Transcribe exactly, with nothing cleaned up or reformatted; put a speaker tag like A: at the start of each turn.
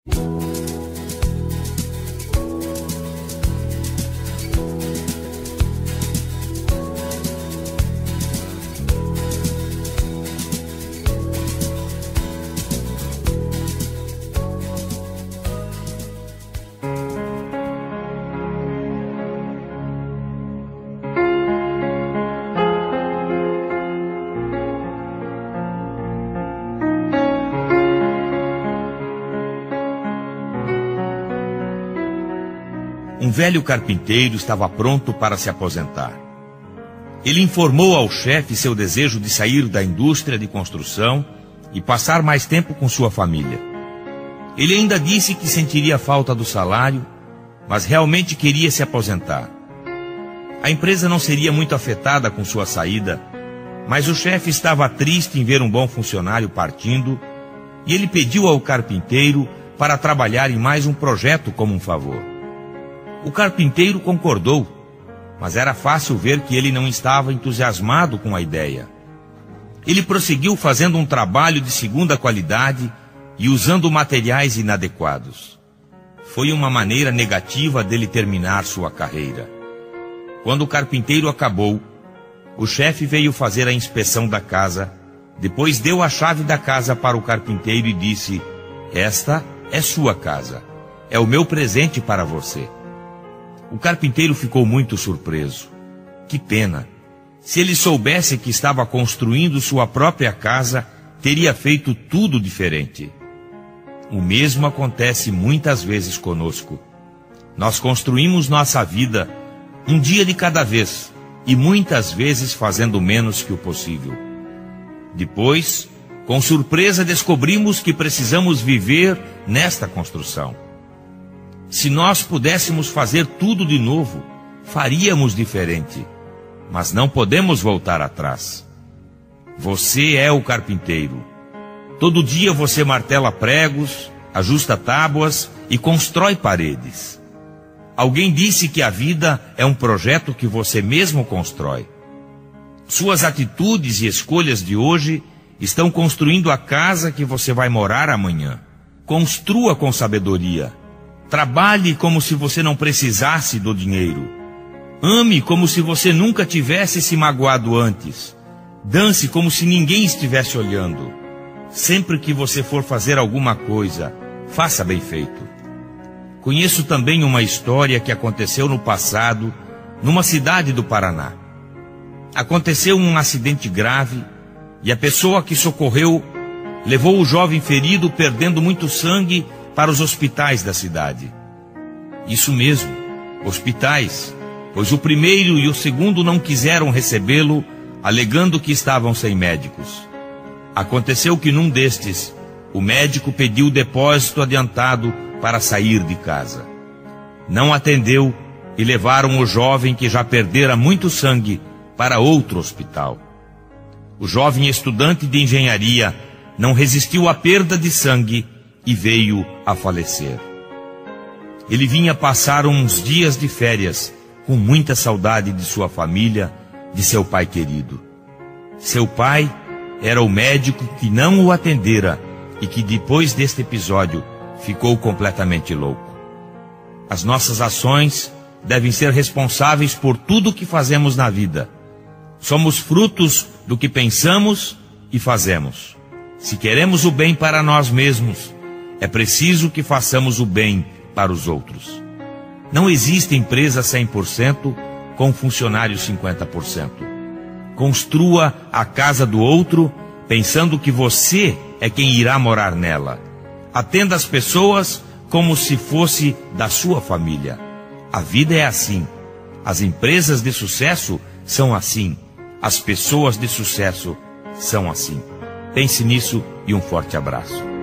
A: Um velho carpinteiro estava pronto para se aposentar. Ele informou ao chefe seu desejo de sair da indústria de construção e passar mais tempo com sua família. Ele ainda disse que sentiria falta do salário, mas realmente queria se aposentar. A empresa não seria muito afetada com sua saída, mas o chefe estava triste em ver um bom funcionário partindo e ele pediu ao carpinteiro para trabalhar em mais um projeto como um favor. O carpinteiro concordou, mas era fácil ver que ele não estava entusiasmado com a ideia. Ele prosseguiu fazendo um trabalho de segunda qualidade e usando materiais inadequados. Foi uma maneira negativa dele terminar sua carreira. Quando o carpinteiro acabou, o chefe veio fazer a inspeção da casa, depois deu a chave da casa para o carpinteiro e disse: "Esta é sua casa, é o meu presente para você." O carpinteiro ficou muito surpreso. Que pena! Se ele soubesse que estava construindo sua própria casa, teria feito tudo diferente. O mesmo acontece muitas vezes conosco. Nós construímos nossa vida um dia de cada vez e muitas vezes fazendo menos que o possível. Depois, com surpresa, descobrimos que precisamos viver nesta construção. Se nós pudéssemos fazer tudo de novo, faríamos diferente, mas não podemos voltar atrás. Você é o carpinteiro. Todo dia você martela pregos, ajusta tábuas e constrói paredes. Alguém disse que a vida é um projeto que você mesmo constrói. Suas atitudes e escolhas de hoje estão construindo a casa que você vai morar amanhã. Construa com sabedoria. Trabalhe como se você não precisasse do dinheiro. Ame como se você nunca tivesse se magoado antes. Dance como se ninguém estivesse olhando. Sempre que você for fazer alguma coisa, faça bem feito. Conheço também uma história que aconteceu no passado, numa cidade do Paraná. Aconteceu um acidente grave e a pessoa que socorreu levou o jovem ferido, perdendo muito sangue, para os hospitais da cidade. Isso mesmo, hospitais, pois o primeiro e o segundo não quiseram recebê-lo, alegando que estavam sem médicos. Aconteceu que num destes, o médico pediu depósito adiantado para sair de casa. Não atendeu e levaram o jovem, que já perdera muito sangue, para outro hospital. O jovem estudante de engenharia não resistiu à perda de sangue e veio a falecer. Ele vinha passar uns dias de férias, com muita saudade de sua família, de seu pai querido. Seu pai era o médico que não o atendera e que depois deste episódio ficou completamente louco. As nossas ações devem ser responsáveis por tudo o que fazemos na vida. Somos frutos do que pensamos e fazemos. Se queremos o bem para nós mesmos, é preciso que façamos o bem para os outros. Não existe empresa cem por cento com funcionários cinquenta por cento. Construa a casa do outro pensando que você é quem irá morar nela. Atenda as pessoas como se fosse da sua família. A vida é assim. As empresas de sucesso são assim. As pessoas de sucesso são assim. Pense nisso e um forte abraço.